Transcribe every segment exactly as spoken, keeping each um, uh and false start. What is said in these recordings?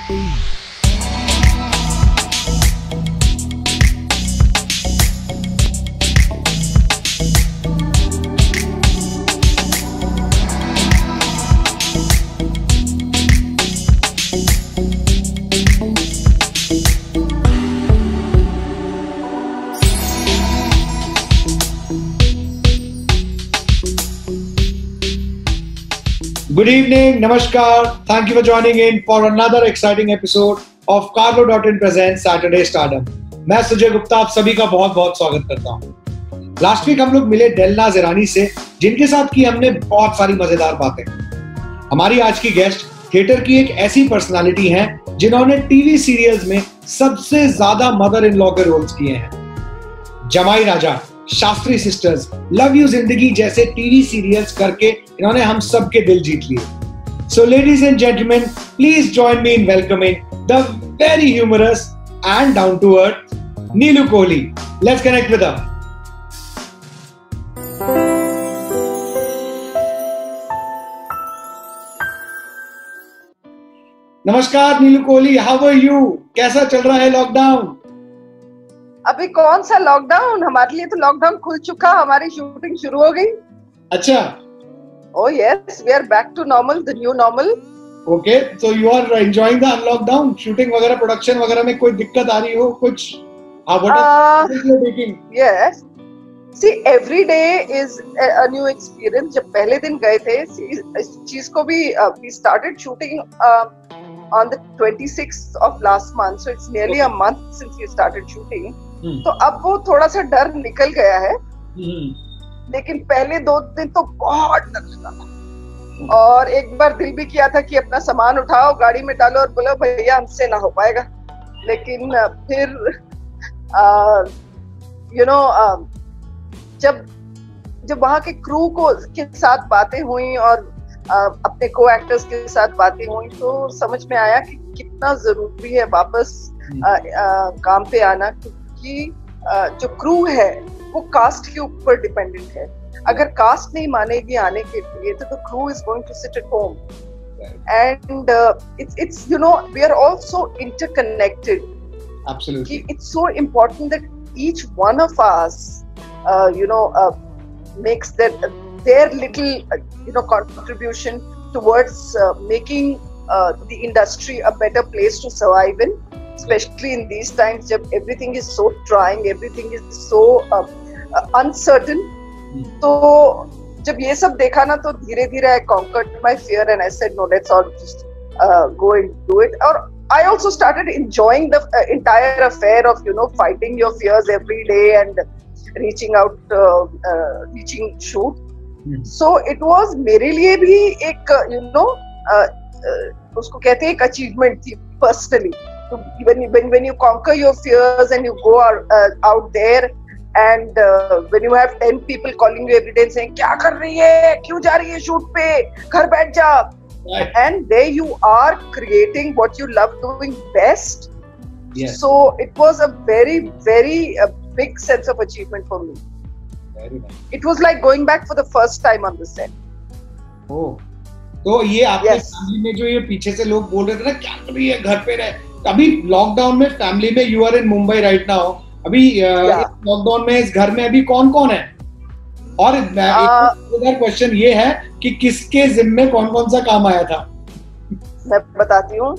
Good evening, Namaskar. Thank you for joining in for another exciting episode of Carlo dot in presents Saturday Stardom. मैं सुजय गुप्ता आप सभी का बहुत बहुत स्वागत करता हूँ। लास्ट वीक हम लोग मिले डेलनाज ईरानी से, जिनके साथ की हमने बहुत सारी मजेदार बातें। हमारी आज की गेस्ट थिएटर की एक ऐसी पर्सनालिटी हैं जिन्होंने टीवी सीरियल्स में सबसे ज्यादा मदर इन लॉ के रोल्स किए हैं। Jamai Raja, Shastri sisters, love you Zindagi जैसे टीवी सीरियल्स करके इन्होंने हम सब के दिल जीत लिए। So ladies and gentleman, please join me in welcoming the very humorous and down to earth Neelu Kohli. Let's connect with her. नमस्कार Neelu Kohli, how are you? कैसा चल रहा है लॉकडाउन? अभी कौन सा लॉकडाउन, हमारे लिए तो लॉकडाउन खुल चुका, हमारी शूटिंग शुरू हो गई। अच्छा। Oh yes, we are back to normal, the new normal. Okay, so you are enjoying the unlockdown, shooting वगैरह, प्रोडक्शन वगैरह में कोई दिक्कत आ रही हो कुछ? हाँ, what are you taking? Yes. See, every day is a, a new experience. जब पहले दिन गए थे, इस चीज को भी uh, we started shooting uh, on the twenty-sixth of last month, so it's nearly a month since we started shooting. Hmm. तो अब वो थोड़ा सा डर निकल गया है। Hmm. लेकिन पहले दो दिन तो बहुत डर लगा था और एक बार दिल भी किया था कि अपना सामान उठाओ, गाड़ी में डालो और बोलो भैया हमसे ना हो पाएगा। लेकिन फिर यू नो जब जब वहाँ के क्रू को के साथ बातें हुई और uh, अपने को एक्टर्स के साथ बातें हुई तो समझ में आया कि कितना जरूरी है वापस uh, uh, काम पे आना, क्योंकि uh, जो क्रू है वो कास्ट के ऊपर डिपेंडेंट है। अगर कास्ट नहीं मानेगी आने के लिए तो the crew is going to sit at home and it's it's you know we are also interconnected. Absolutely, it's so important that each one of us you know makes that their little you know contribution towards making the industry a better place to survive in, especially in these times जब everything is so trying, everything is so uh, uh, uncertain. Hmm. तो जब ये सब देखा ना तो धीरे धीरे I conquered my fear and I said no, let's all just uh, go and do it. और I also started enjoying the uh, entire affair of you know fighting your fears every day and reaching out, uh, uh, reaching shoot. Hmm. So it was मेरे लिए भी एक you know uh, uh, उसको कहते हैं एक achievement थी personally. When you, when when you conquer your fears and you go out, uh, out there and uh, when you have ten people calling you every day and saying क्या कर रही है, क्यों जा रही है शूट पे, घर बैठ जा, right. And there you are creating what you love doing best. Yes. So it was a very very a big sense of achievement for me. Very nice. It was like going back for the first time on the set. Oh, तो ये आपके yes. Family में जो ये पीछे से लोग बोल रहे थे ना क्या कर रही है घर पे रहे, अभी लॉकडाउन में फैमिली में you are in Mumbai right now, अभी लॉकडाउन में इस घर में अभी कौन कौन है? और एक क्वेश्चन ये है कि किसके जिम्मे कौन कौन सा काम आया था? मैं बताती हूँ।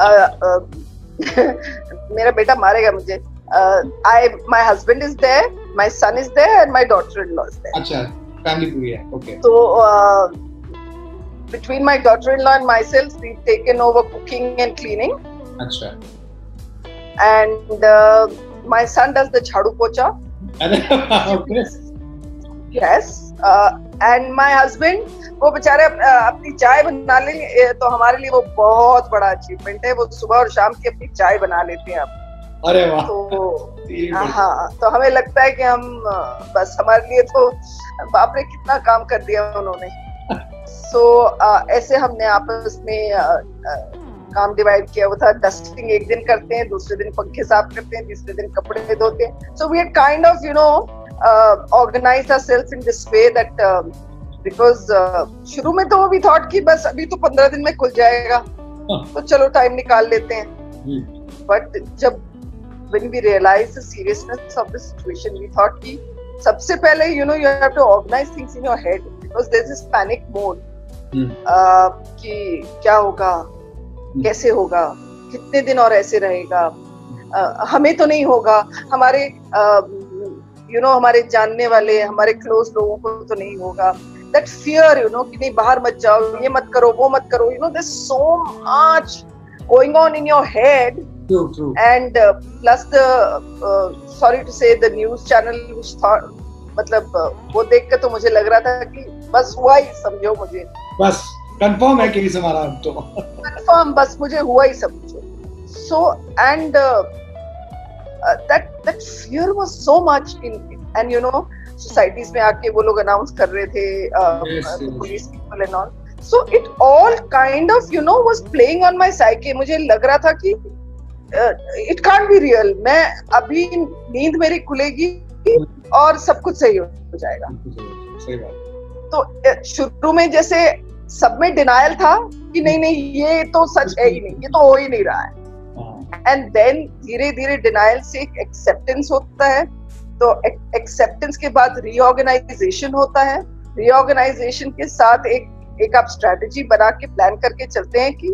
मेरा बेटा मारेगा मुझे। I my husband is there, my son is there and my daughter in law is there. अच्छा, फैमिली पूरी है। ओके। तो between my daughter-in-law and myself, we've taken over cooking and cleaning. Achha. And uh, my son does the jhadu pocha. Okay. Yes. Uh, and my husband, वो बेचारे अपनी चाय बना लेंगे तो हमारे लिए वो बहुत बड़ा अचीवमेंट है। वो सुबह और शाम की अपनी चाय बना लेते हैं अब। अरे वाह। तो हाँ, तो हमें लगता है कि हम बस हमारे लिए तो बाप रे कितना काम कर दिया उन्होंने। सो so, uh, ऐसे हमने आपस में uh, uh, काम डिवाइड किया हुआ था। डस्टिंग एक दिन करते हैं, दूसरे दिन पंखे साफ करते हैं, तीसरे दिन कपड़े धोते हैं। So we had kind of you know organised ourselves in this way that because शुरू में तो वी थॉट कि बस अभी तो पंद्रह दिन में खुल जाएगा, तो चलो टाइम निकाल लेते हैं. बट जब when we realized the seriousness of the situation, we thought कि सबसे पहले you know you have to organize things in your head because there's this panic mode. hmm. uh, कि क्या होगा, hmm. कैसे होगा, कितने दिन और ऐसे रहेगा, uh, हमें तो नहीं होगा, हमारे uh, you know हमारे जानने वाले, हमारे क्लोज लोगों को तो नहीं होगा. That fear, you know, कि नहीं बाहर मत जाओ, ये मत करो, वो मत करो. You know, there's so much going on in your head. True, true. And uh, plus the, uh, sorry to say, the news channel which thought, मतलब uh, वो देख के तो मुझे लग रहा था कि बस हुआ ही समझो मुझे. बस कंफर्म है कि इस हमारा तो. कंफर्म बस मुझे हुआ ही समझो. So and uh, uh, that that fear was so much in, and you know. Societies में आके वो लोग अनाउंस कर रहे थे police people and all. So it all kind of you know was playing on my psyche. मुझे लग रहा था कि इट कांट बी रियल. मैं अभी नींद मेरी खुलेगी और सब कुछ सही हो जाएगा. सही बात. तो शुरू में जैसे सब में डिनायल था कि नहीं नहीं ये तो सच है ही नहीं, ये तो हो ही नहीं रहा है. एंड देन धीरे धीरे डिनायल से एक एक्सेप्टेंस होता है. तो एक्सेप्टेंस के बाद रीऑर्गेनाइजेशन होता है. रीऑर्गेनाइजेशन के साथ एक एक आप स्ट्रेटजी बना के प्लान करके चलते हैं कि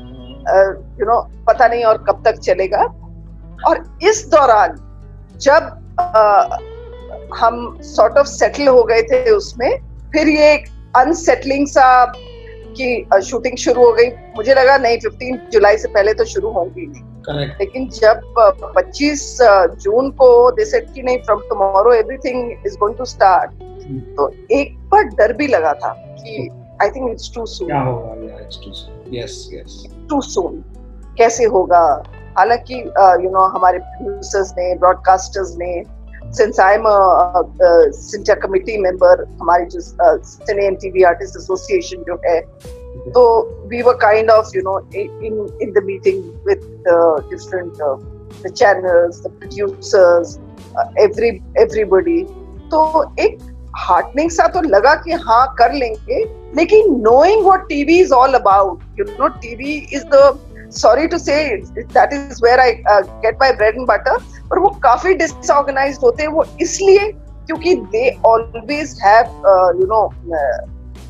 यू नो पता नहीं और कब तक चलेगा. और इस दौरान जब uh, हम सॉर्ट ऑफ सेटल हो गए थे उसमें, फिर ये एक अनसेटलिंग सा की शूटिंग शुरू हो गई. मुझे लगा नहीं फिफ्टीन जुलाई से पहले तो शुरू होंगी नहीं. Correct. लेकिन जब पच्चीस जून को दे सेड कि नहीं from tomorrow everything is going to start, तो एक बार डर भी लगा था कि I think it's too soon. क्या होगा? या it's too soon. Yes yes too soon. कैसे होगा? हालांकि यू नो हमारे प्रोड्यूसर्स ने, ब्रॉडकास्टर्स ने, since I am a CINTAA committee member, हमारी जो cine and TV artist association जो है, so we were kind of you know in in the meeting with the different uh, the channels, the producers, uh, every everybody. तो एक heartening सा तो लगा कि हाँ कर लेंगे. लेकिन knowing what T V is all about, you know, T V is the, sorry to say, that is where I uh, get my bread and butter. पर वो काफी disorganized होते हैं. वो इसलिए क्योंकि they always have uh, you know uh,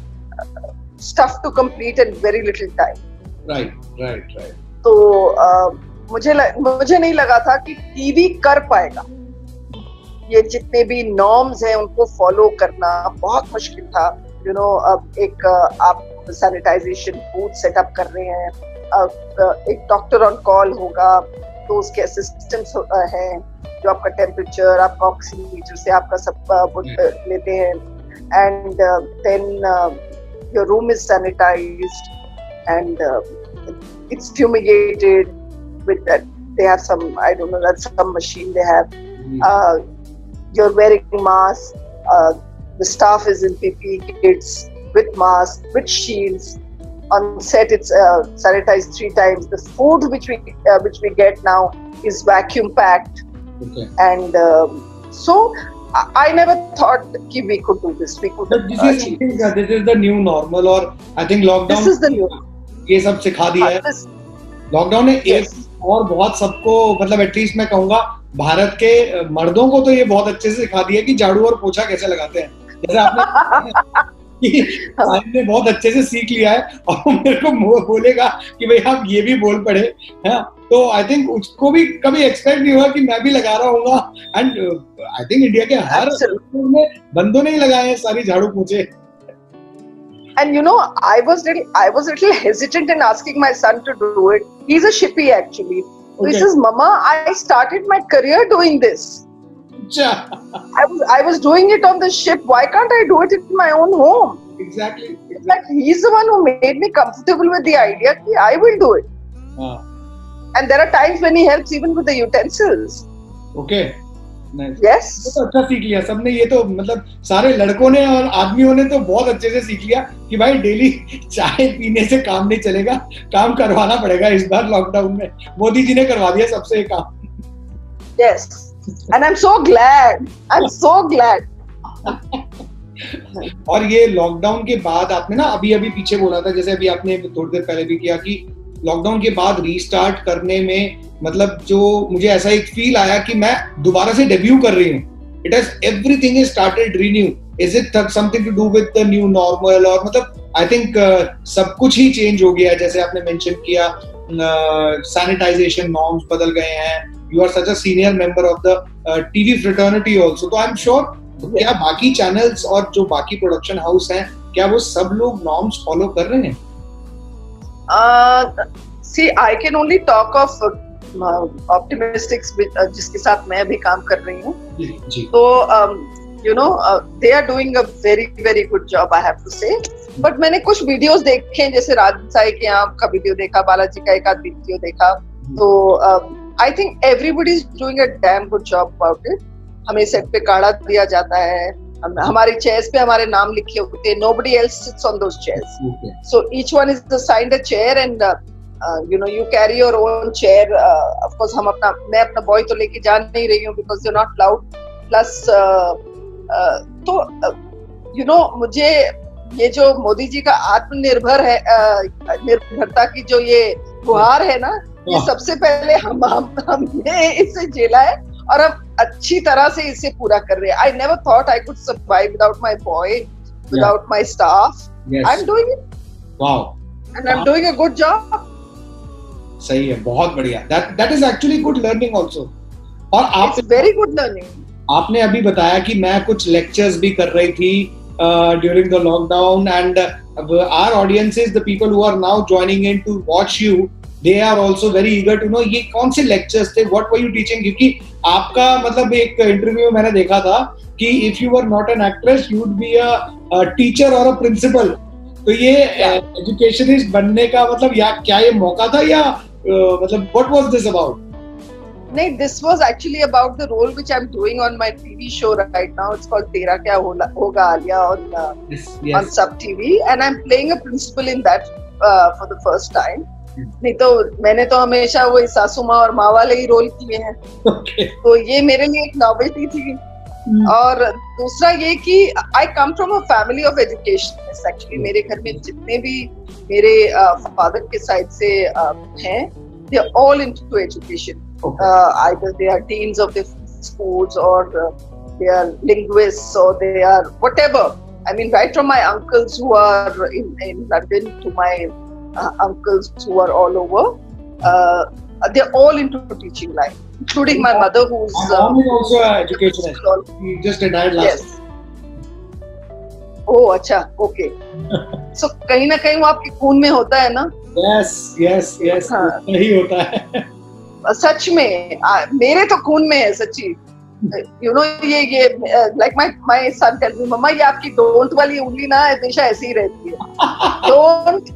stuff to complete in very little time. Right, right, right. तो uh, मुझे ल, मुझे नहीं लगा था कि टीवी कर पाएगा. ये जितने भी नॉर्म्स हैं उनको फॉलो करना बहुत मुश्किल था. यू नो अब एक uh, आप सैनिटाइजेशन बूथ सेटअप कर रहे हैं, uh, एक डॉक्टर ऑन कॉल होगा, तो उसके असिस्टेंट्स uh, हैं जो आपका टेम्परेचर, आपका ऑक्सीमीटर से आपका सब uh, लेते हैं. And then your room is sanitized and uh, it's fumigated with that. They have some, I don't know, that's some machine they have. Mm-hmm. Uh, you're wearing mask. Uh, the staff is in P P E kits with masks, with shields. On set, it's uh, sanitized three times. The food which we uh, which we get now is vacuum packed. Okay. And um, so. I never thought कि we could do this. We could. But this is something that this is the new normal, और I think lockdown. This is the new. ये सब सिखा दिया है. Lockdown ने एक और बहुत सबको, मतलब एटलीस्ट मैं कहूँगा भारत के मर्दों को तो ये बहुत अच्छे से सिखा दिया कि झाड़ू और पोछा कैसे लगाते हैं. जैसे आपने ने बहुत अच्छे से सीख लिया है और मेरे को बोलेगा कि भाई आप ये भी बोल पड़े है, तो आई थिंक उसको भी कभी एक्सपेक्ट नहीं हुआ कि मैं भी लगा रहा हूँगा. एंड आई थिंक इंडिया के हर में बंदों ने ही लगाए हैं सारी झाड़ू पोछे. And you know, I was little, I was little hesitant in asking my son to do it. He's a shippy actually. So okay. He says, "Mama, I started my career doing this. I was, I was doing it on the ship. Why can't I do it in my own home?" Exactly. exactly. Like he's the one who made me comfortable with the idea that I will do it. Ah. And there are times when he helps even with the utensils. Okay. Nice. Yes. तो अच्छा सीख लिया सबने. ये तो मतलब सारे लड़कों ने और आदमियों ने तो बहुत अच्छे से सीख लिया कि भाई डेली चाय पीने से काम नहीं चलेगा, काम करवाना पड़ेगा. इस बार लॉकडाउन में मोदी जी ने करवा दिया सबसे ये काम. Yes. And I'm so glad. I'm so glad. और ये लॉकडाउन के बाद आपने ना अभी अभी पीछे बोला था, जैसे अभी आपने थोड़ी देर पहले भी किया कि लॉकडाउन के बाद रीस्टार्ट करने में, मतलब जो मुझे ऐसा एक फील आया कि मैं दोबारा से डेब्यू कर रही हूँ. It has everything is started renew. Is it something to do with the new normal, और मतलब आई थिंक uh, सब कुछ ही चेंज हो गया है. जैसे आपने मेंशन किया, सैनिटाइजेशन नॉर्म्स बदल गए हैं. You are such a senior member of the TV fraternity also. तो आई एम श्योर क्या बाकी चैनल्स और जो बाकी प्रोडक्शन हाउस हैं, क्या वो सब लोग नॉर्म्स फॉलो कर रहे हैं? See I can only talk of optimistics जिसके साथ मैं भी काम कर रही हूँ. तो you know they are doing a very very good job, I have to say. But मैंने कुछ वीडियोस देखे हैं, जैसे राज साई के यहाँ का वीडियो देखा, बालाजी का एक आध वीडियो देखा. तो I think everybody is doing a damn good job about it. हमें सेट पे काढ़ा दिया जाता है, हम, हमारे चेयर्स पे हमारे नाम लिखे होते हैं. Nobody else sits on those chairs, so each one is assigned a chair and you know you carry your own chair. Of course हम अपना मैं अपना बॉय तो लेके जा नहीं रही हूँ because you not allowed. Plus तो यू नो मुझे ये जो मोदी जी का आत्मनिर्भर है, निर्भरता की जो ये गुहार है ना, ये सबसे पहले हम हम हमने इसे झेला है और हम अच्छी तरह से इसे पूरा कर रहे हैं. I never thought I could survive without my boy, without my staff. I am doing it. Wow. And I am doing a good job. सही है, बहुत बढ़िया. That that is actually good learning also. और आप very good learning. आपने अभी बताया कि मैं कुछ लेक्चर्स भी कर रही थी during the lockdown, and our audiences, the people who are now joining in to watch you, they are also very eager to know ये कौन से लेक्चर्स थे, व्हाट वर यू टीचिंग. क्योंकि आपका मतलब एक इंटरव्यू में मैंने देखा था कि if you were not an actress you would be a teacher और अ प्रिंसिपल. तो ये एजुकेशनिस्ट बनने का मतलब या क्या ये मौका था, या uh, मतलब व्हाट वाज दिस अबाउट? नहीं, this was actually about the role which I'm doing on my T V show right now. It's called Tera Kya Hoga Alia on uh, yes, yes. on Sub T V, and I'm playing a principal in that uh, for the first time. Hmm. नहीं तो मैंने तो हमेशा वही सासू माँ और माँ वाले ही रोल किए हैं. okay. तो ये मेरे लिए एक नॉवेल्टी थी. hmm. और दूसरा ये कि I come from a family of educationists. Actually मेरे घर में जितने भी मेरे फादर uh, के साइड से uh, हैं, they are all into education. Okay. Uh, either they are deans of the schools, or uh, they are linguists, or they are whatever. I mean, right from my uncles who are in, in London to my uh, uncles who are all over, uh, they're all into teaching line, including my mother, who's my mom is also an educationist. She just retired last. Yes. Oh, अच्छा, okay. So कहीं ना कहीं वो आपके खून में होता है ना? Yes, yes, yes. हाँ. यही होता है. सच में आ, मेरे तो खून में है सच्ची. यू नो ये ये like my my son tell me, मम्मा ये आपकी डोंट वाली उंगली ना हमेशा ऐसी ही रहती है. डोंट.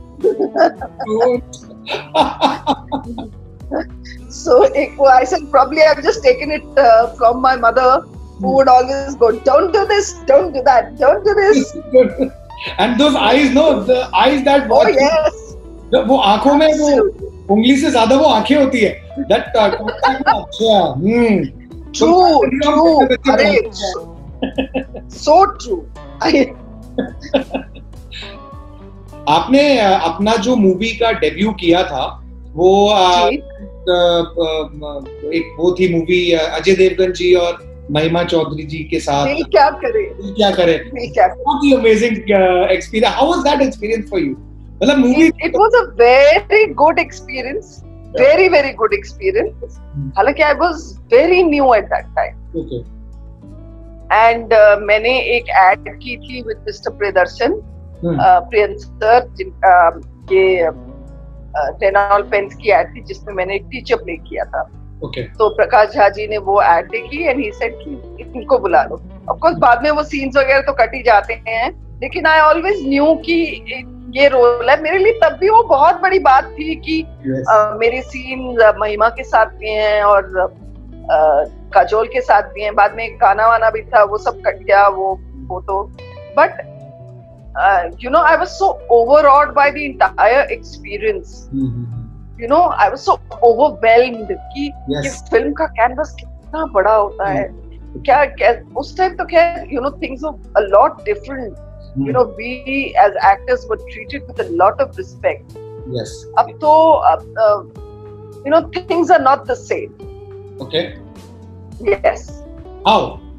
सो एक वो I said probably I've just taken it uh, from my mother, who would always go, don't do this, don't do that, don't do this. And those eyes, no, the eyes that watch. Oh yes. वो आंखों में वो उंगली से ज्यादा वो आंखें होती है. That अच्छा. हम्म. True, true. अरे, so true. आपने अपना जो मूवी का डेब्यू किया था वो आ, एक वो थी मूवी अजय देवगन जी और महिमा चौधरी जी के साथ. दिल क्या करे, दिल क्या करे. बहुत ही amazing experience. How was that experience for you? मतलब movie it was a very good experience. Very very good experience. हालांकि I was very new at that time. Okay. And uh, मैंने एक ad की थी with Mister Priyadarsan, Priyan sir, ये Reynolds pens की ad थी जिसमें मैंने एक टीचर प्ले किया था. Okay. तो प्रकाश झा जी ने वो ad देखी and he said कि इनको बुला लो. Of course बाद में वो scenes वगैरह तो कट ही जाते हैं, लेकिन I always knew कि ये रोल है मेरे लिए. तब भी वो बहुत बड़ी बात थी कि yes. uh, मेरे सीन महिमा के साथ भी हैं और uh, काजोल के साथ भी हैं. बाद में गाना वाना भी था, वो सब कट गया वो photo. But you know I was so overawed by the entire experience. You know I was so overwhelmed कि yes. ये फिल्म का कैनवस कितना बड़ा होता है. mm. क्या, क्या उस टाइम तो क्या, you know things were a lot different. You know, we as actors were treated with a lot of respect. Yes. अब तो you know things are not the same. Okay. Yes. How?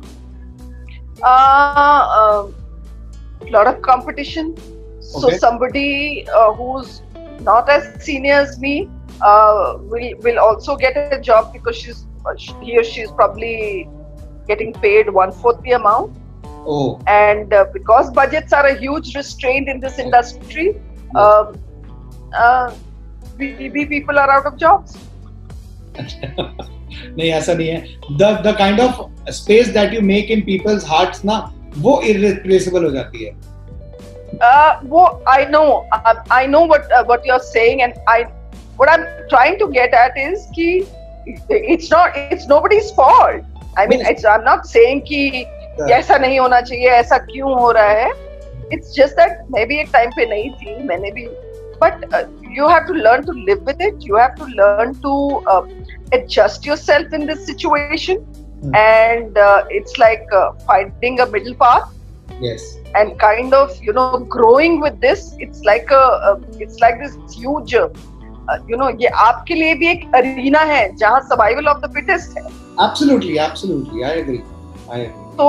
Uh, uh, lot of competition. So Okay. somebody uh, who's not as senior as me uh, will will also get a job because she's he or she is probably getting paid one fourth the amount. Oh. And uh, because budgets are a huge restraint in this industry, um, uh, B two B people are out of jobs. नहीं ऐसा नहीं है. The the kind of space that you make in people's hearts ना वो irreplaceable हो जाती है. Uh, well, I know, uh, I know what uh, what you're saying, and I, what I'm trying to get at is कि it's not, it's nobody's fault. I mean, it's, I'm not saying कि ऐसा नहीं होना चाहिए, ऐसा क्यों हो रहा है. It's just that maybe एक time पे नहीं थी, मैंने भी, but uh, you have to learn to live with it. You have to learn to uh, adjust yourself in this situation, hmm. and uh, it's like uh, finding a middle path. Yes. And kind of, you know, growing with this, it's like a, a it's like this huge, uh, you know, ये आपके लिए भी एक arena है जहाँ survival of the fittest है. Absolutely, absolutely, I agree, I agree. तो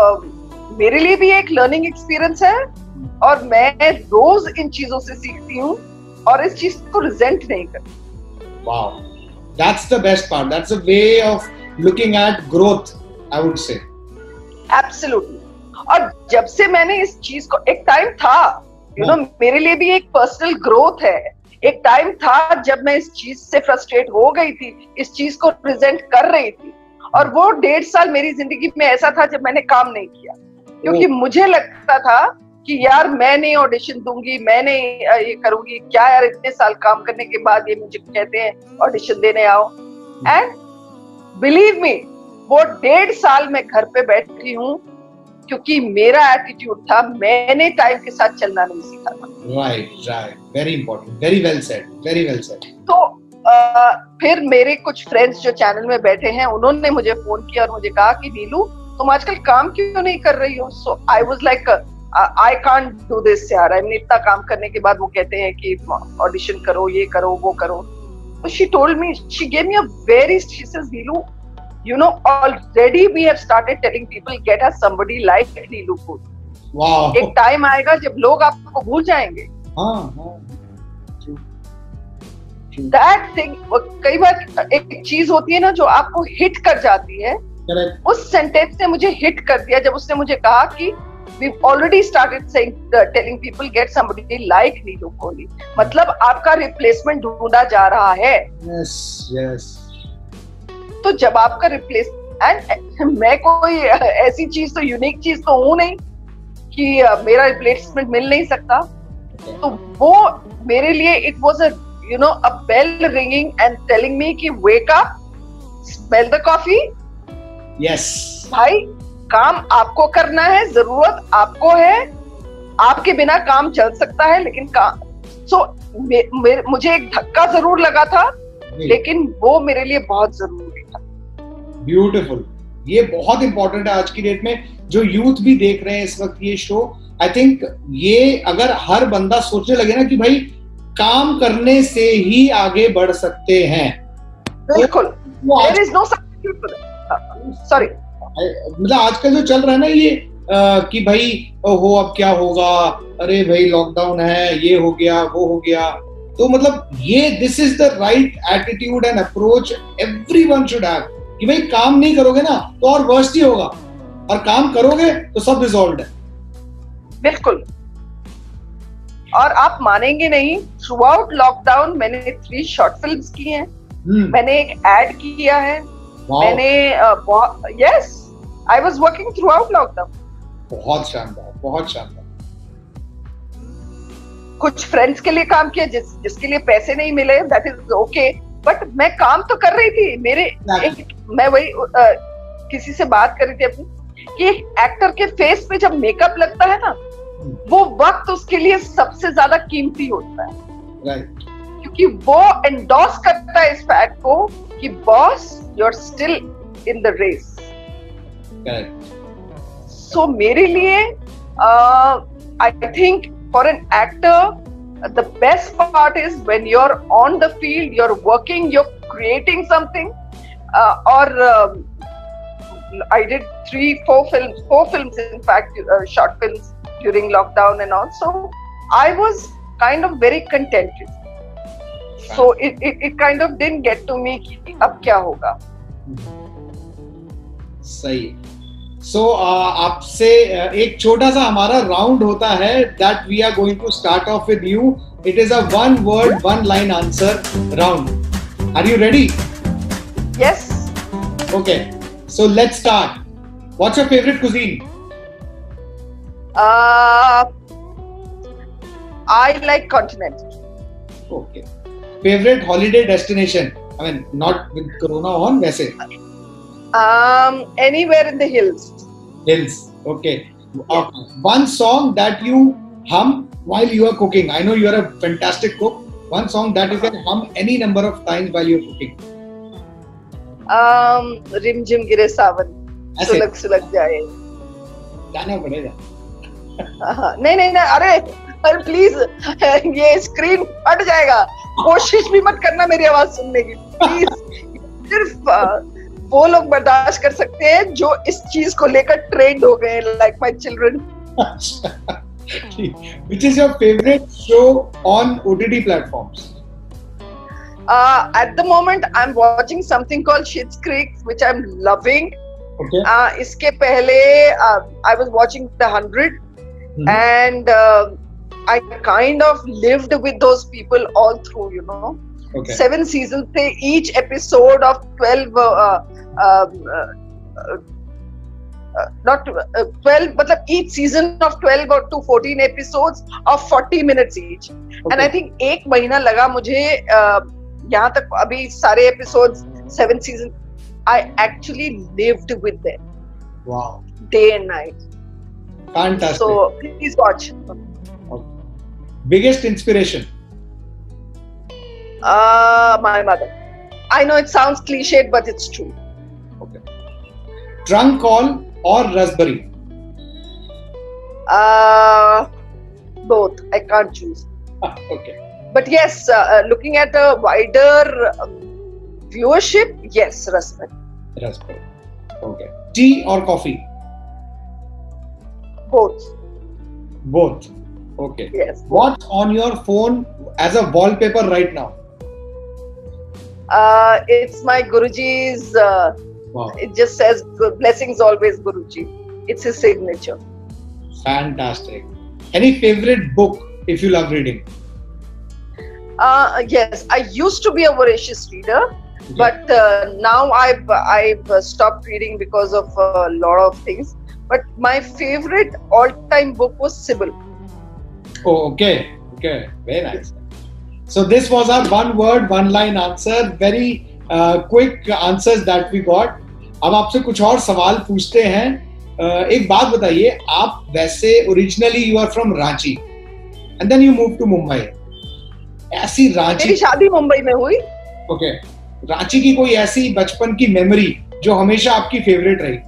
uh, मेरे लिए भी एक learning experience है और मैं रोज इन चीजों से सीखती हूँ और इस चीज को resent नहीं करती. Wow, that's the best part. That's a way of looking at growth, I would say. Absolutely. और जब से मैंने इस चीज को, एक टाइम था, यू नो, मेरे लिए भी एक पर्सनल ग्रोथ है. एक टाइम था जब मैं इस चीज से फ्रस्ट्रेट हो गई थी, इस चीज को प्रेजेंट कर रही थी, और वो डेढ़ साल मेरी जिंदगी में ऐसा था जब मैंने काम नहीं किया, क्योंकि मुझे लगता था कि यार मैं नहीं ऑडिशन दूंगी, मैं नहीं ये करूंगी, क्या यार इतने साल काम करने के बाद ये मुझे कहते हैं ऑडिशन देने आओ. एंड बिलीव मी, वो डेढ़ साल मैं घर पे बैठी हूँ क्योंकि मेरा एटीट्यूड था, मैंने टाइम के साथ चलना नहीं सीखा था. Right right, very important, very well said, very well said. तो आ, फिर मेरे कुछ फ्रेंड्स जो चैनल में बैठे हैं, उन्होंने मुझे फोन किया और मुझे कहा कि नीलू तुम आजकल काम क्यों नहीं कर रही हो. So I was like I can't do this यार. आई मीन इतना काम करने के बाद वो कहते हैं कि ऑडिशन करो, ये करो, वो करो. तो she told me, she gave me a very, she says Neelu, you know, already we have started telling people, get us somebody like Neelu Koot. Wow. एक टाइम आएगा जब लोग आपको भूल जाएंगे. हाँ हाँ. That thing, कई बार एक चीज होती है ना जो आपको हिट कर जाती है. Correct. उस सेंटेंस ने मुझे हिट कर दिया जब उसने मुझे कहा कि we've already started saying, uh, telling people, get somebody like Neelu Kohli. मतलब आपका रिप्लेसमेंट ढूंढा जा रहा है. Yes, yes. तो जब आपका रिप्लेस, एंड मैं कोई ऐसी चीज तो, यूनिक चीज तो हूं नहीं कि uh, मेरा रिप्लेसमेंट मिल नहीं सकता. तो वो मेरे लिए it was a, you know, a bell ringing and telling me कि wake up, smell the coffee. Yes भाई, काम आपको करना है, जरूरत आपको है, आपके बिना काम चल सकता है, लेकिन काम, सो so, मुझे एक धक्का जरूर लगा था, लेकिन वो मेरे लिए बहुत जरूरी था. ब्यूटीफुल. ये बहुत इंपॉर्टेंट है आज की डेट में. जो यूथ भी देख रहे हैं इस वक्त ये शो, आई थिंक ये अगर हर बंदा सोचने लगे ना कि भाई काम करने से ही आगे बढ़ सकते हैं. बिल्कुल. There is no substitute for that. Sorry. मतलब आजकल जो चल रहा है ना ये आ, कि भाई हो अब क्या होगा, अरे भाई लॉकडाउन है, ये हो गया, वो हो गया. तो मतलब ये this is the right attitude and approach everyone should have कि भाई काम नहीं करोगे ना तो और वर्स्ट ही होगा, और काम करोगे तो सब रिजॉल्व्ड है. बिल्कुल. और आप मानेंगे नहीं, थ्रू आउट लॉकडाउन मैंने थ्री शॉर्ट फिल्म्स की हैं. hmm. मैंने एक एड किया है. wow. मैंने yes, I was working throughout lockdown. बहुत शानदार, बहुत शानदार. कुछ फ्रेंड्स के लिए काम किया जिस जिसके लिए पैसे नहीं मिले, दैट इज ओके, बट मैं काम तो कर रही थी. मेरे एक, मैं वही आ, किसी से बात कर रही थी अपनी कि एक एक्टर के फेस पे जब मेकअप लगता है ना, वो वक्त उसके लिए सबसे ज्यादा कीमती होता है. right. क्योंकि वो एंडोर्स करता है इस फैक्ट को कि boss, you are still in the race. So मेरे लिए I think for an actor the best part is when you're on the field, you're working, you're creating something. Uh, or um, I did three, four films, four films in fact, uh, short films during lockdown and all. So I was kind of very contented. So it, it it kind of didn't get to me कि अब क्या होगा. सही. So uh, आपसे uh, एक छोटा सा हमारा राउंड होता है that we are going to start off with you. It is a one word, one line answer round. Are you ready? Yes. Okay. So let's start. What's your favorite cuisine? Uh, I like continental. Okay. Favorite holiday destination? I mean, not with Corona on, वैसे. Um, anywhere in the hills. Hills. Okay. Uh, one song that you hum while you are cooking. I know you are a fantastic cook. One song that you can hum any number of times while you are cooking. Um, Rim Jim Gire Sawan. सुलग सुलग जाए. गाना पड़ेगा. नहीं नहीं नहीं अरे अरे प्लीज ये स्क्रीन फट जाएगा. कोशिश भी मत करना मेरी आवाज सुनने की प्लीज. सिर्फ वो लोग बर्दाश्त कर सकते हैं जो इस चीज को लेकर ट्रेंड हो गए, like my children. Which is your favorite show on O T T platforms? Uh, at the moment, I'm watching something called Schitt's Creek, which I'm loving. Okay. Uh, इसके पहले uh, I was watching The Hundred, mm-hmm. and uh, I kind of lived with those people all through, you know. Okay. Seven seasons थे, each episode of twelve, uh, um, uh, uh, not uh, twelve, मतलब each season of twelve or to fourteen episodes of forty minutes each. Okay. And I think एक महीना लगा मुझे uh, यहाँ तक अभी सारे episodes, seven seasons, I actually lived with them. Wow. Day and night. Fantastic. So please watch. Okay. Biggest inspiration? Uh, my mother. I know it sounds cliched, but it's true. Okay. Trunk call or Raspberry? Uh, both. I can't choose. Okay. But yes, uh, looking at a wider um, viewership, yes, Raspberry. Raspberry. Okay. Tea or coffee? Both. Both. Okay. Yes. What's on your phone as a wallpaper right now? Uh, it's my Guruji's. Uh, wow. It just says blessings always Guruji. It's his signature. Fantastic. Any favorite book if you love reading? Uh, yes, I used to be a voracious reader, okay. but uh, now I've I've stopped reading because of a lot of things. But my favorite all-time book was Sybil. Oh, okay, okay, very nice. So this was our one-word, one-line answer. Very uh, quick answers that we got. अब आपसे कुछ और सवाल पूछते हैं. uh, एक बात बताइए, आप वैसे originally you are from Ranchi, and then you moved to Mumbai. ऐसी रांची, मेरी शादी मुंबई में हुई. ओके. रांची की कोई ऐसी बचपन की मेमोरी जो हमेशा आपकी फेवरेट रही?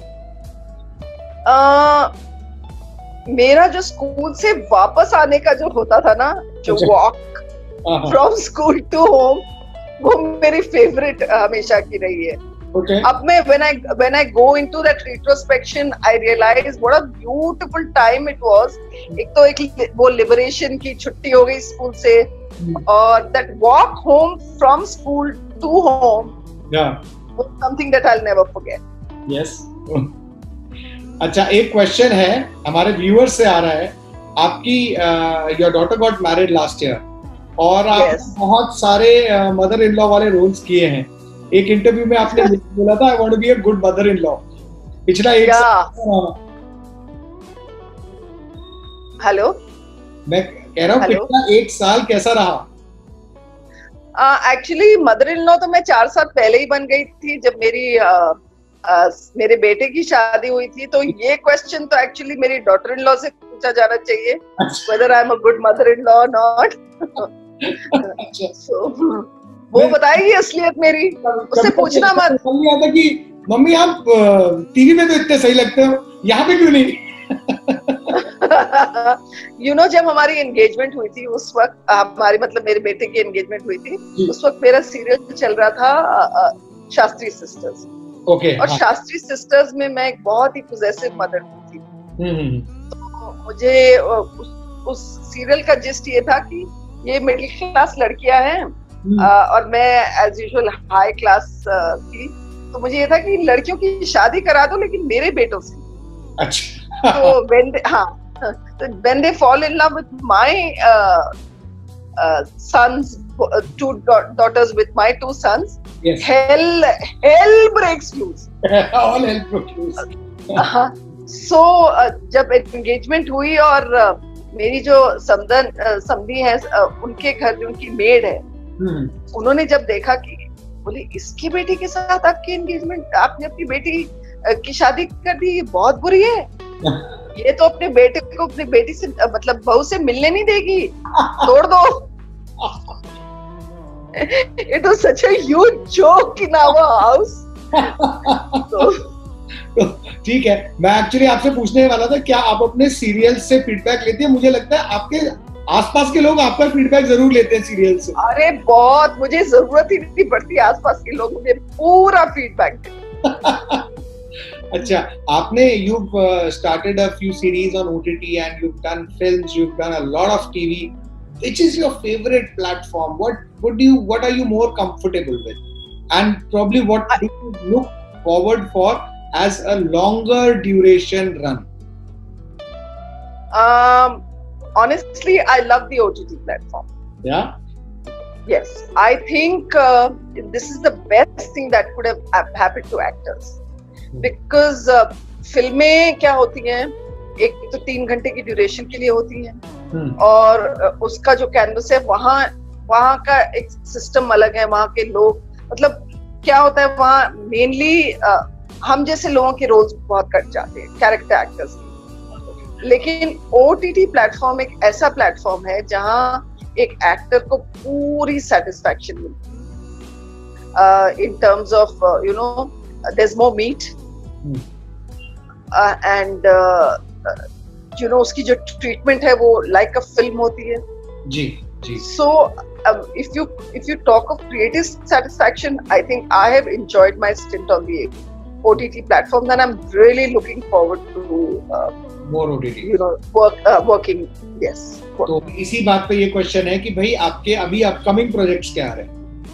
uh, मेरा जो स्कूल से वापस आने का जो होता था ना, जो walk from school to home, वो मेरी फेवरेट हमेशा की रही है. Okay. अब मैं when I when I go into that retrospection, I realize what a beautiful time it was. एक तो एक वो liberation की छुट्टी हो गई स्कूल से, और that walk home from school to home, yeah, was something that I'll never forget. Yes. अच्छा, एक क्वेश्चन है हमारे व्यूअर्स से आ रहा है. आपकी your daughter got married last year, और आप yes. बहुत सारे मदर इन लॉ वाले रोल्स किए हैं. एक इंटरव्यू में आपने बोला था, I want to be a good mother in law. पिछला एक साल, हेलो, मैं कह रहा हूँ पिछला एक साल कैसा रहा? एक्चुअली मदर इन लॉ तो मैं चार साल पहले ही बन गई थी जब मेरी uh, uh, मेरे बेटे की शादी हुई थी. तो ये क्वेश्चन तो एक्चुअली मेरी डॉटर इन लॉ से पूछा जाना चाहिए, whether I am a good mother in law or not. so, वो बताएगी असलियत मेरी, उससे पूछना मत. समझ आता कि मम्मी आप टीवी में तो इतने सही लगते हो, यहाँ पे क्यों नहीं? यू नो जब हमारी एंगेजमेंट हुई थी उस वक्त, हमारी मतलब मेरे बेटे की एंगेजमेंट हुई थी, उस वक्त मेरा सीरियल चल रहा था शास्त्री सिस्टर्स। ओके। और शास्त्री सिस्टर्स में मैं एक बहुत ही पोजेसिव मदर थी। तो मुझे उस, उस सीरियल का जिस्ट ये था कि ये मिडिल क्लास लड़कियां हैं और मैं एज यूजुअल हाई क्लास थी, तो मुझे ये था कि लड़कियों की शादी करा दो लेकिन मेरे बेटों से। अच्छा। तो when they, हाँ, तो when they fall in love with my uh, uh, sons, uh, two daughters with my two sons, yes. hell hell breaks loose. All hell broke loose. हाँ, so uh, जब engagement हुई और uh, मेरी जो समधन uh, समधी है, uh, उनके घर में उनकी मेड है, hmm. उन्होंने जब देखा कि बोले इसकी बेटी के साथ आपकी एंगेजमेंट, आपने अपनी बेटी uh, की शादी कर दी, ये बहुत बुरी है, ये तो अपने बेटे को अपनी बेटी से मतलब बहू से मिलने नहीं देगी, तोड़ दो। It was such a huge joke in our house. तो ठीक है, मैं एक्चुअली आपसे पूछने वाला था क्या आप अपने सीरियल से फीडबैक लेते हैं? मुझे लगता है आपके आसपास के लोग आपका फीडबैक जरूर लेते हैं सीरियल से। अरे बहुत, मुझे जरूरत ही नहीं पड़ती, आसपास के लोग मुझे पूरा फीडबैक देते। अच्छा, आपने you've uh, started a few series on O T T and you've done films, you've done a lot of T V. Which is your favorite platform? What would you, what are you more comfortable with? And probably what do you look forward for as a longer duration run? Um, honestly, I love the O T T platform. Yeah? Yes, I think uh, this is the best thing that could have happened to actors. Because uh, फिल्में क्या होती हैं, एक तो तीन घंटे की duration के लिए होती हैं, hmm. और uh, उसका जो कैनवस है वहाँ वहाँ का एक सिस्टम अलग है, वहाँ के लोग, मतलब क्या होता है वहाँ मेनली uh, हम जैसे लोगों के रोल्स बहुत कट जाते हैं, कैरेक्टर एक्टर्स की। लेकिन O T T प्लेटफॉर्म एक ऐसा प्लेटफॉर्म है जहाँ एक एक्टर को पूरी सेटिस्फैक्शन मिलती है in terms of you know there's more meat hmm. uh, and uh, uh, you know उसकी जो ट्रीटमेंट है वो like a film होती है जी जी। so um, if you if you talk of creative satisfaction, I think I have enjoyed my stint on the O T T platform and I'm really looking forward to uh, more O T T, you know work uh, working yes work. तो इसी बात पे ये question है कि भाई आपके अभी अपकमिंग प्रोजेक्ट्स क्या आ रहे हैं?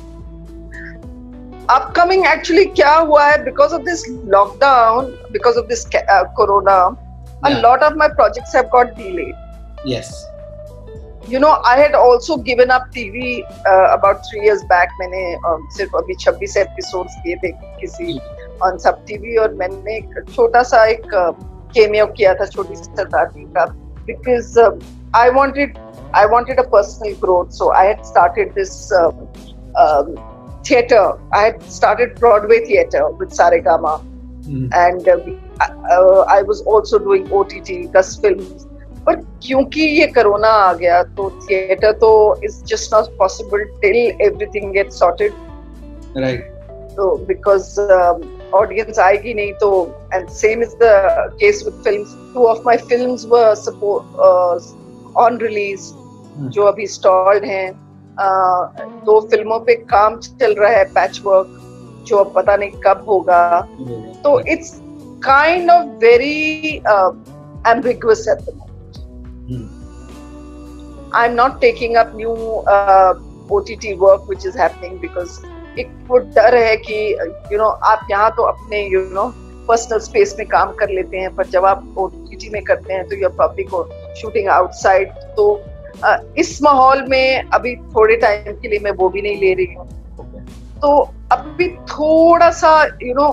Upcoming actually क्या हुआ है, because of this lockdown, because of this uh, corona, yeah. a lot of my projects have got delayed. Yes. You know, I had also given up T V uh, about three years back. मैंने uh, सिर्फ अभी छब्बीस episodes किए थे किसी on Sub T V और मैंने एक छोटा सा एक cameo किया था छोटी सी सरदारनी का, because uh, I wanted I wanted a personal growth, so I had started this uh, um, theater. I had started Broadway theater with Saregama, mm. and uh, uh, I was also doing O T T, Gus films. पर क्योंकि ये corona आ गया तो theatre तो is just not possible till everything gets sorted. Right. So because um, audience आएगी नहीं तो, and same is the case with films. Two of my films were support uh, on release, mm. जो अभी stalled हैं. Uh, दो फिल्मों पे काम चल रहा है, पैच वर्क, जो अब पता नहीं कब होगा, तो it's kind of very ambiguous at the moment. I am not taking up new O T T work which is happening because एक वो डर है कि यू नो आप यहाँ तो अपने यू नो पर्सनल स्पेस में काम कर लेते हैं, पर जब आप O T T में करते हैं तो you are probably go shooting outside, तो Uh, इस माहौल में अभी थोड़े टाइम के लिए मैं वो भी नहीं ले रही हूँ, okay. तो अभी थोड़ा सा यू नो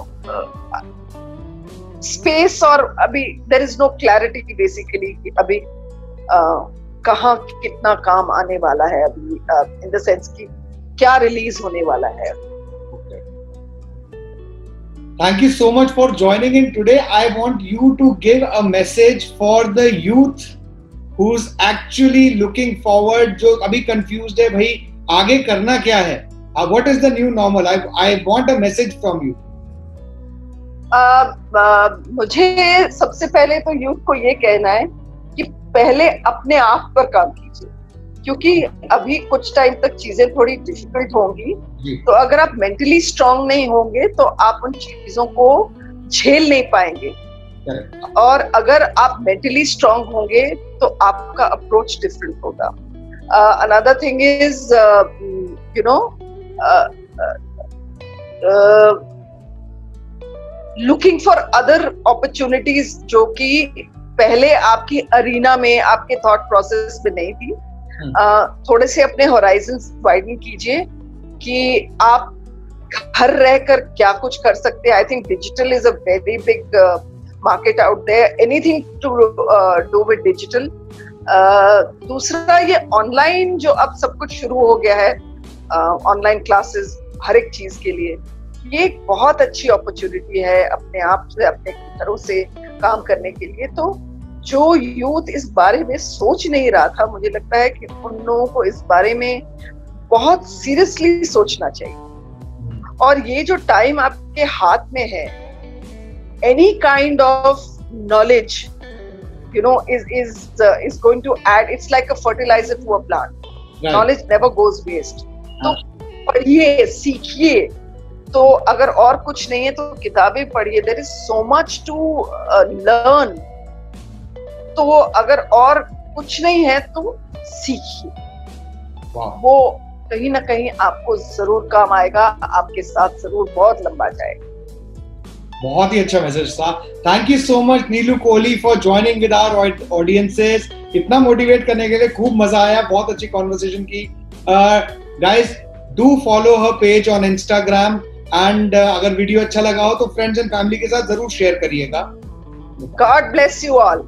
स्पेस, और अभी there is no clarity basically कि अभी uh, कहाँ कितना काम आने वाला है अभी, इन द सेंस कि क्या रिलीज होने वाला है। Thank you so much for joining in today. I want you to give a message for the youth who's actually looking forward, जो अभी confused है भाई आगे करना क्या है, uh, what is the new normal? I I want a message from you. uh, uh, मुझे सबसे पहले तो यूथ को ये कहना है कि पहले अपने आप पर काम कीजिए, क्योंकि अभी कुछ टाइम तक चीजें थोड़ी डिफिकल्ट होंगी। तो अगर आप मेंटली स्ट्रांग नहीं होंगे तो आप उन चीजों को झेल नहीं पाएंगे, और अगर आप मेंटली स्ट्रांग होंगे तो आपका अप्रोच डिफरेंट होगा। Another thing is you know looking for other opportunities जो कि पहले आपकी अरीना में, आपके थॉट प्रोसेस में नहीं थी। uh, थोड़े से अपने होराइजन्स वाइडन कीजिए कि आप घर रहकर क्या कुछ कर सकते हैं। I think digital is a very big market out there, anything to do with digital. दूसरा, ये ऑनलाइन जो अब सब कुछ शुरू हो गया है, ऑनलाइन uh, क्लासेस हर एक चीज के लिए, ये एक बहुत अच्छी अपॉर्चुनिटी है अपने आप से, अपने घरों से काम करने के लिए। तो जो यूथ इस बारे में सोच नहीं रहा था, मुझे लगता है कि उन लोगों को इस बारे में बहुत सीरियसली सोचना चाहिए। और ये जो टाइम आपके हाथ में है, any kind of knowledge you know is is is going to add, it's like a fertiliser to a plant. Knowledge never goes waste. तो पढ़िए, सीखिए। तो अगर और कुछ नहीं है तो किताबें पढ़िए, there is so much to learn. तो अगर और कुछ नहीं है तो सीखिए, वो कहीं ना कहीं आपको जरूर काम आएगा, आपके साथ जरूर बहुत लंबा जाएगा। बहुत ही अच्छा मैसेज था। Thank you so much Neelu Kohli for joining with our audiences. इतना मोटिवेट करने के लिए खूब मजा आया, बहुत अच्छी कॉन्वर्सेशन की। Guys, do follow her page on Instagram, and अगर वीडियो अच्छा लगा हो तो फ्रेंड्स एंड फैमिली के साथ जरूर शेयर करिएगा। God bless you all.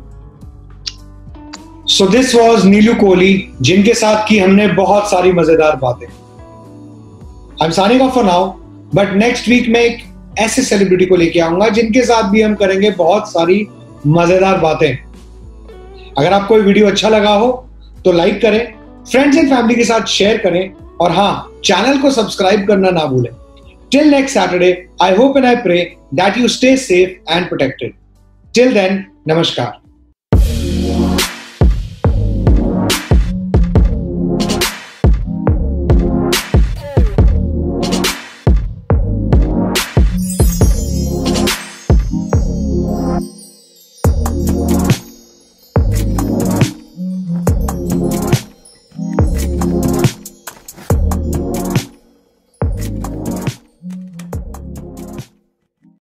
So this was Neelu Kohli, जिनके साथ की हमने बहुत सारी मजेदार बातें। I am signing off for now, but next week में एक ऐसे सेलिब्रिटी को लेके आऊंगा जिनके साथ भी हम करेंगे बहुत सारी मजेदार बातें। अगर आपको ये वीडियो अच्छा लगा हो तो लाइक करें, फ्रेंड्स एंड फैमिली के साथ शेयर करें, और हाँ, चैनल को सब्सक्राइब करना ना भूलें। Till next Saturday, I hope and I pray that you stay safe and protected. Till then, namaskar.